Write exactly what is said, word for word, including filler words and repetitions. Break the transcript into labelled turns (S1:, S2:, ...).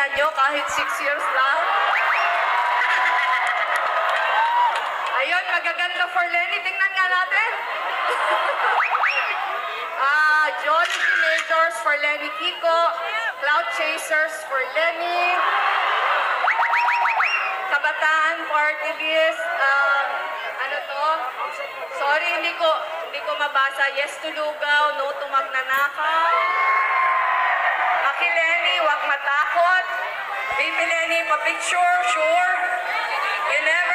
S1: nyo kahit six years lang. Ayun, magaganda for Lenny. Tingnan nga natin. Ah, Jolly Teenagers for Lenny Kiko. Cloud Chasers for Lenny. Kabataan Party List. Um, ano to? Sorry, hindi ko, hindi ko mabasa. Yes to Lugaw, no to Magnanakaw. Aki Lenny, wag matakot. Baby Lenny, pa-picture, sure. You never